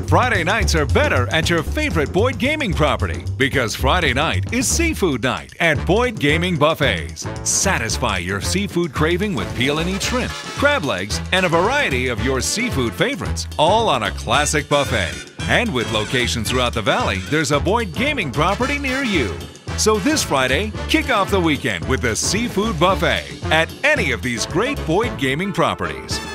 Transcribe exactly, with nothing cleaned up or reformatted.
Friday nights are better at your favorite Boyd Gaming property because Friday night is seafood night at Boyd Gaming Buffets. Satisfy your seafood craving with peel and eat shrimp, crab legs, and a variety of your seafood favorites, all on a classic buffet. And with locations throughout the valley, there's a Boyd Gaming property near you. So this Friday, kick off the weekend with the Seafood Buffet at any of these great Boyd Gaming properties.